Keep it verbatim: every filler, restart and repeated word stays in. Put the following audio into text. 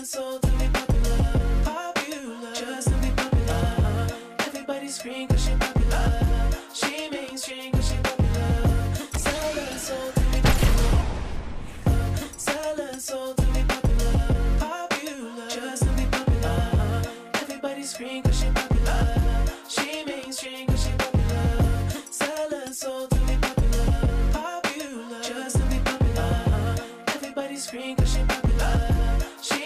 Selling soul to be popular, popular. Just to be popular. Everybody scream 'cause she popular. She mainstream 'cause she popular. Selling soul to be popular. Selling soul to be popular, popular. Just to be popular. Everybody scream 'cause she popular. She mainstream 'cause she popular. Selling soul to be popular, popular. Just to be popular. Everybody scream 'cause she popular. She